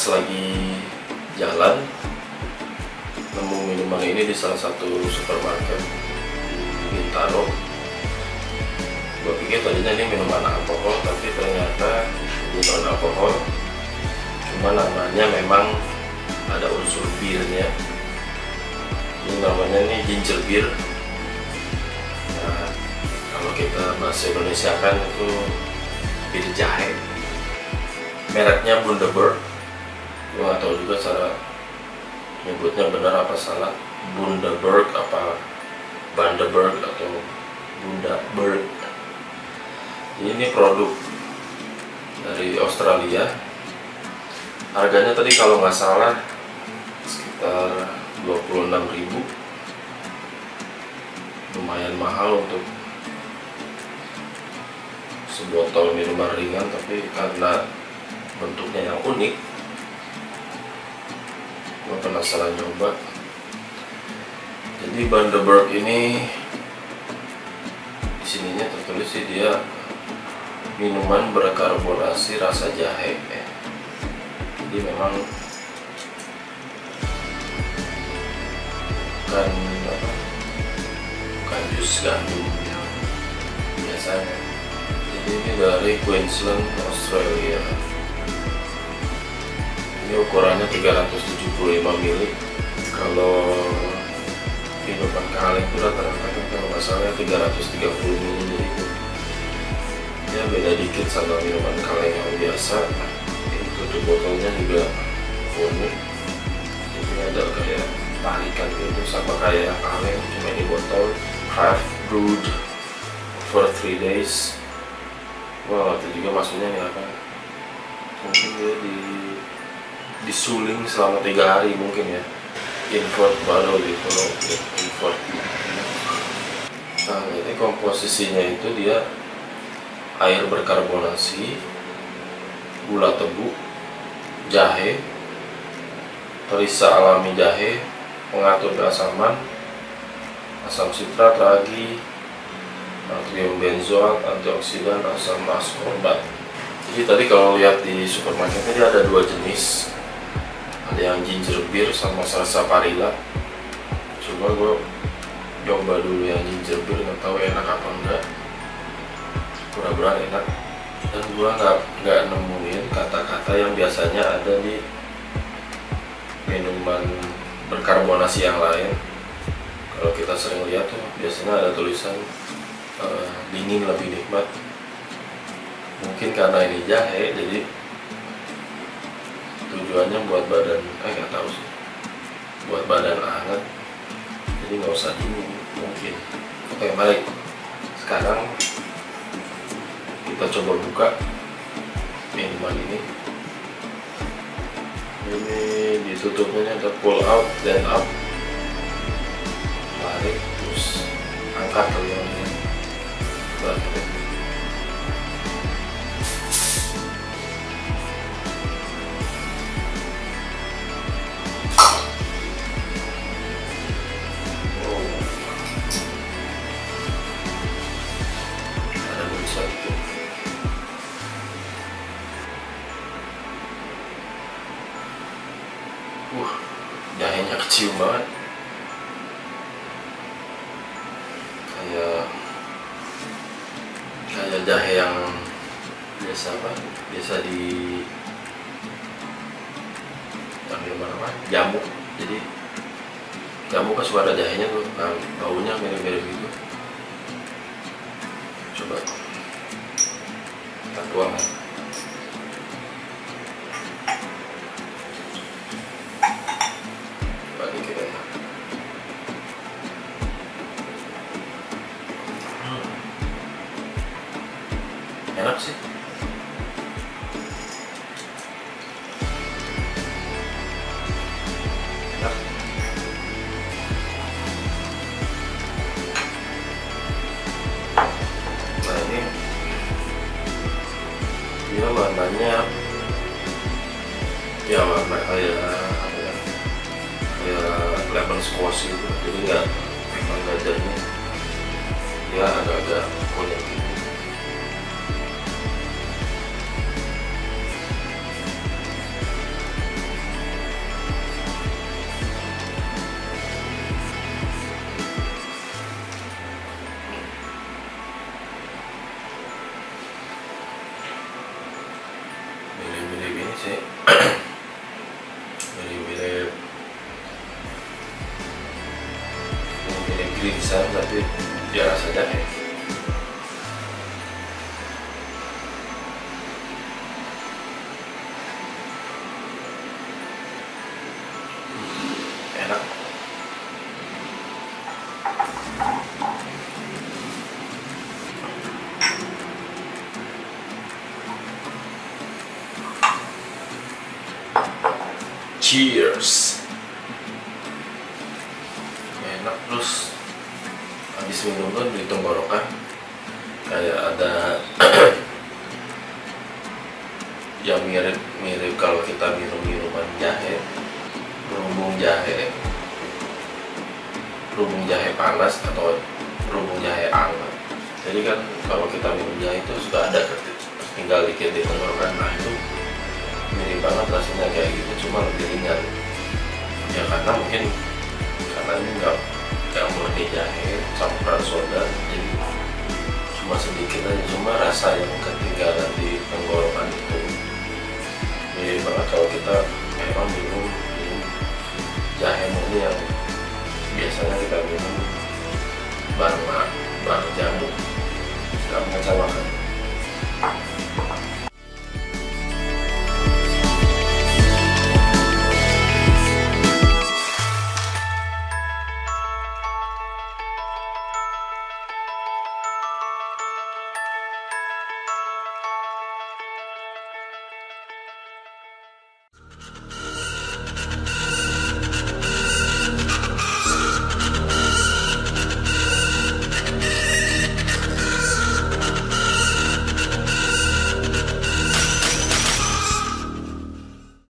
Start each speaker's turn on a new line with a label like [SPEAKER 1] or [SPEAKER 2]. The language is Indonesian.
[SPEAKER 1] lagi jalan nemu minuman ini di salah satu supermarket di Bintaro. Gue pikir tadinya ini minuman alkohol, tapi ternyata bukan alkohol, cuma namanya memang ada unsur birnya. Ini namanya ginger beer. Nah, kalau kita bahasa Indonesia kan itu bir jahe. Mereknya Bundaberg. Gue nggak tahu juga cara nyebutnya benar apa salah. Bundaberg apa Bundaberg atau Bundaberg. Ini produk dari Australia. Harganya tadi kalau nggak salah sekitar 26.000. Lumayan mahal untuk sebotol minuman ringan, tapi karena bentuknya yang unik, gue penasaran nyoba. Jadi Bundaberg ini di sininya tertulis sih dia minuman berkarbonasi rasa jahe. Jadi memang bukan jus gandum biasanya. Jadi ini dari Queensland, Australia. Ini ukurannya 375 ml. Kalau minuman kaleng itu rata-rata kalau nggak salah 330 ml. Ya beda dikit sama minuman kaleng yang biasa. Ini tutup botolnya juga unik. Ini ada kayak tarikan gitu sama kayak kaleng, cuma ini botol craft brewed for 3 days. Wah, itu juga maksudnya nih apa? Mungkin dia disuling selama 3 hari mungkin ya. Import baru gitu loh, import. Nah, ini komposisinya itu dia air berkarbonasi, gula tebu, jahe, perisa alami jahe, pengatur keasaman, asam sitrat, ragi, natrium benzoat, antioksidan, asam ascorbat. Jadi tadi kalau lihat di supermarketnya dia ada 2 jenis. Ada yang ginger beer sama sarsaparilla. Coba gue coba dulu yang ginger beer, nggak tahu enak apa enggak. Mudah-mudahan enak. Dan gue nggak nemuin kata-kata yang biasanya ada di minuman berkarbonasi yang lain. Kalau kita sering lihat tuh biasanya ada tulisan dingin lebih nikmat. Mungkin karena ini jahe, jadi tujuannya buat badan, nggak tahu sih, buat badan hangat, jadi nggak usah dingin mungkin. Oke, mari sekarang kita coba buka minuman ini. Ini ditutupnya ada pull out dan up, tarik terus angkat kelihatan. Jahenya kecium banget, kayak jahe yang biasa di apa, jamu. Jadi jamu kan suka ada jahenya tuh, nah, baunya mirip-mirip gitu. Coba kita tuang ya. Enak sih. Enak. Nah, ini dia warnanya ya warna kayak apa ya, kayak lemon squash gitu. Jadi nggak jernih, dia agak-agak kuning gitu. bisa tapi dia rasa jahe. Enak. Cheers. Enak, terus habis minum tuh di tenggorokan kayak ada yang mirip kalau kita minum minuman jahe, berhubung jahe panas atau berhubung jahe hangat. Jadi kan kalau kita minum jahe itu sudah ada tinggal dikit di tenggorokan. Nah itu mirip banget rasanya kayak gitu, cuma lebih ringan ya, karena mungkin karena ini nggak murni jahe campuran soda, jadi cuma sedikit aja, cuma rasa yang ketinggalan di tenggorokan itu mirip banget kalau kita memang minum jahe murni yang